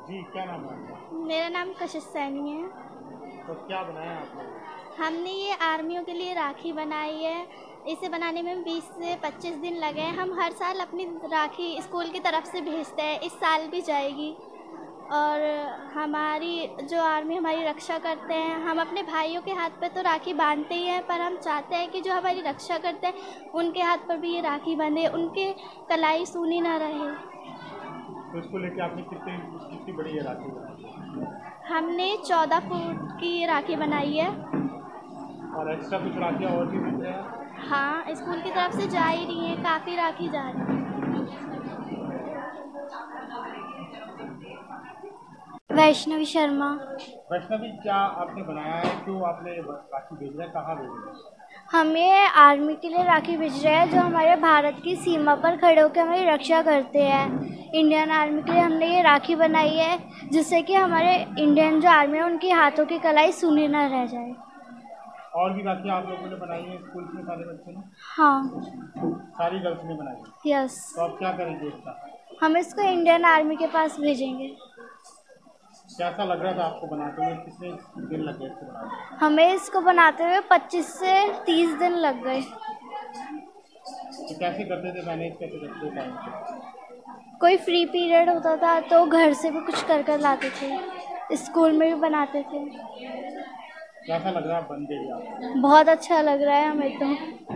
जी, क्या नाम है आपका? मेरा नाम कशिश सैनी है। तो क्या बनाया आपने? हमने ये आर्मियों के लिए राखी बनाई है। इसे बनाने में 20 से 25 दिन लगे हैं। हम हर साल अपनी राखी स्कूल की तरफ से भेजते हैं। इस साल भी जाएगी। और हमारी जो आर्मी हमारी रक्षा करते हैं, हम अपने भाइयों के हाथ पे तो राखी बांधते ही हैं, पर हम चाहते हैं कि जो हमारी रक्षा करते हैं उनके हाथ पर भी ये राखी बंधे, उनके कलाई सूनी ना रहे। तो इसको लेके आपने कितनी बड़ी ये राखी बनाई? हमने 14 फुट की राखी बनाई है। और एक्स्ट्रा कुछ राखियाँ और भी बन रहे हैं? हाँ, स्कूल की तरफ से जा ही रही हैं, काफ़ी राखी जा रही हैं। वैष्णवी शर्मा। वैष्णवी, क्या आपने बनाया है? क्यों आपने राखी भेज रहे हैं? कहाँ भेज रहे हैं? हमें आर्मी के लिए राखी भेज रहे हैं, जो हमारे भारत की सीमा पर खड़े होकर हमारी रक्षा करते हैं। इंडियन आर्मी के लिए हमने ये राखी बनाई है, जिससे कि हमारे इंडियन जो आर्मी है उनके हाथों की कलाई सूनी ना रह जाए। और भी राखियाँ आप लोगों ने बनाई है स्कूल में, सारे बच्चों ने? हाँ। सारी गर्ल्स ने बनाई है? यस। तो आप क्या करेंगे इसका? हम इसको इंडियन आर्मी के पास भेजेंगे। कैसा लग रहा था आपको बनाते हुए? कितने दिन लग गए इसको बनाने में? हमें इसको बनाते हुए 25 से 30 दिन लग गए। तो कैसे करते थे, मैनेज कैसे करते थे टाइम को? कोई फ्री पीरियड होता था तो घर से भी कुछ कर कर लाते थे, स्कूल में भी बनाते थे। कैसा लग रहा है बन गई आप? बहुत अच्छा लग रहा है हमें तो।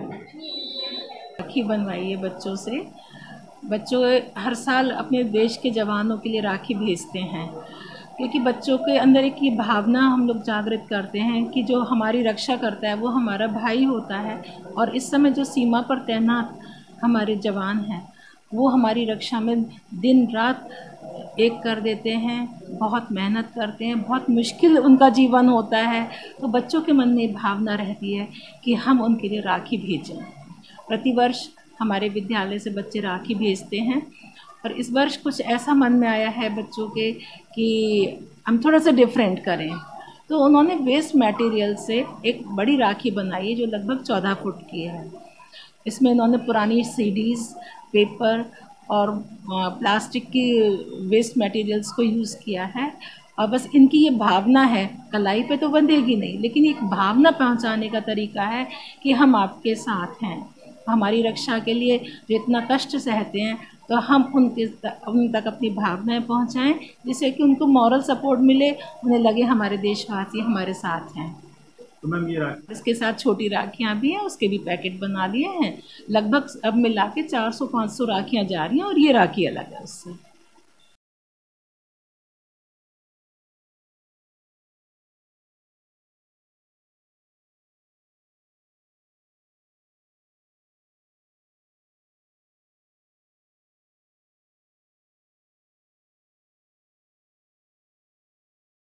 राखी बनवाई है बच्चों से। बच्चों हर साल अपने देश के जवानों के लिए राखी भेजते हैं, क्योंकि बच्चों के अंदर एक ये भावना हम लोग जागृत करते हैं कि जो हमारी रक्षा करता है वो हमारा भाई होता है। और इस समय जो सीमा पर तैनात हमारे जवान हैं वो हमारी रक्षा में दिन रात एक कर देते हैं, बहुत मेहनत करते हैं, बहुत मुश्किल उनका जीवन होता है। तो बच्चों के मन में भावना रहती है कि हम उनके लिए राखी भेजें। प्रतिवर्ष हमारे विद्यालय से बच्चे राखी भेजते हैं, और इस वर्ष कुछ ऐसा मन में आया है बच्चों के कि हम थोड़ा सा डिफरेंट करें। तो उन्होंने वेस्ट मटेरियल से एक बड़ी राखी बनाई है जो लगभग 14 फुट की है। इसमें इन्होंने पुरानी सीडीज़, पेपर और प्लास्टिक की वेस्ट मटेरियल्स को यूज़ किया है। और बस इनकी ये भावना है, कलाई पे तो बंधेगी नहीं, लेकिन एक भावना पहुंचाने का तरीका है कि हम आपके साथ हैं। हमारी रक्षा के लिए जो इतना कष्ट सहते हैं, तो हम उन तक अपनी भावनाएं पहुंचाएं, जिससे कि उनको मॉरल सपोर्ट मिले, उन्हें लगे हमारे देशवासी हमारे साथ हैं। तो मैम ये राखी, इसके साथ छोटी राखियाँ भी हैं, उसके भी पैकेट बना लिए हैं। लगभग अब मिला के 400-500 राखियाँ जा रही हैं, और ये राखी अलग है उससे।